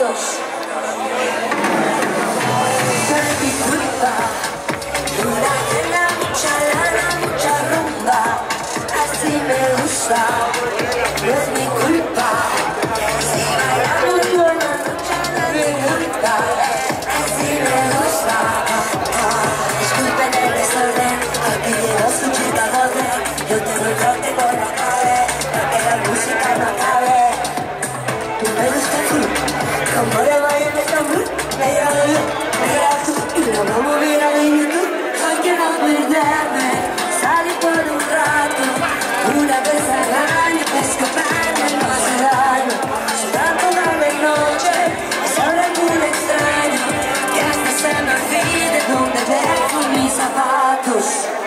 zapatos. No es mi culpa, una nena, mucha lana, mucha rumba, así me gusta. No es mi culpa, si bailamos por la noche no es mi culpa, así me gusta. Disculpen el desorden, aquí llevo su chica doble, yo tengo el trote con la nave, para que la música no acabe. Tú me gusta tú, como de baile de Estambul, me grabas tú y lo vamos a mirar en YouTube. Hoy quiero perderme, salir por un rato, una vez al año, escaparme no hace daño. Será toda la noche, es ahora algún extraño, que hasta se me olvide dónde dejo mis zapatos.